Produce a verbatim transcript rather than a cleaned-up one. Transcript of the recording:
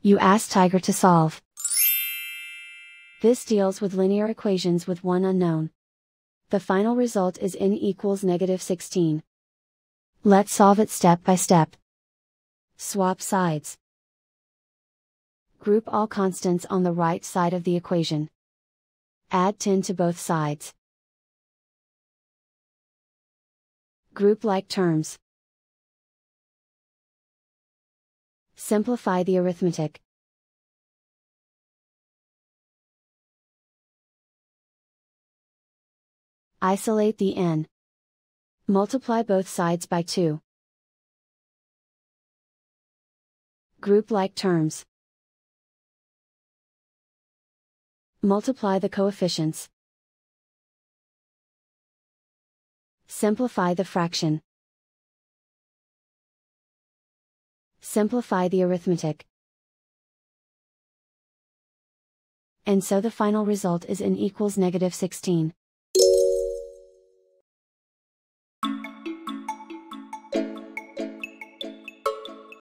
You ask Tiger to solve. This deals with linear equations with one unknown. The final result is n equals negative sixteen. Let's solve it step by step. Swap sides. Group all constants on the right side of the equation. Add ten to both sides. Group like terms. Simplify the arithmetic. Isolate the n. Multiply both sides by two. Group like terms. Multiply the coefficients. Simplify the fraction. Simplify the arithmetic. And so the final result is n equals negative sixteen.